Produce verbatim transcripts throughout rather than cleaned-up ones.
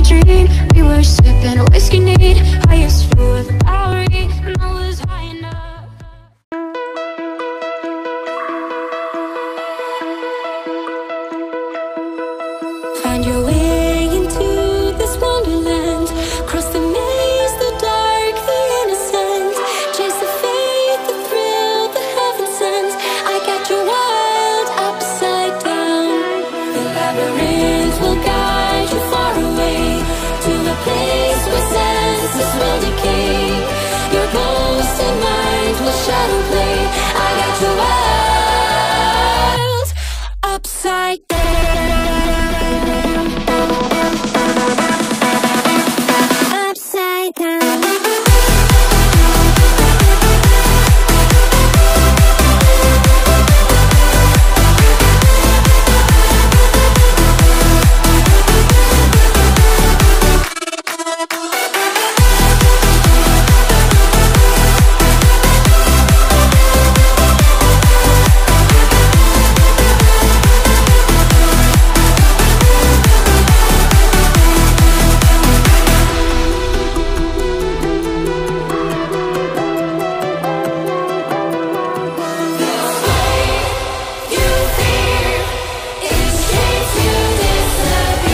a dream. We were sipping whiskey neat, highest floor of the Bowery, and I was high enough. Find your way into this wonderland. Cross the maze, the dark, the innocent. Chase the faith, the thrill, the heaven sent. I got your world upside down. The labyrinth will guide you far away to the place where senses will decay. Your ghost and mind will shadow play. I got your world upside down. Upside down.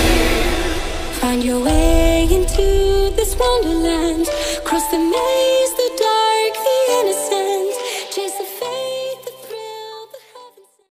Find your way into this wonderland. Cross the maze,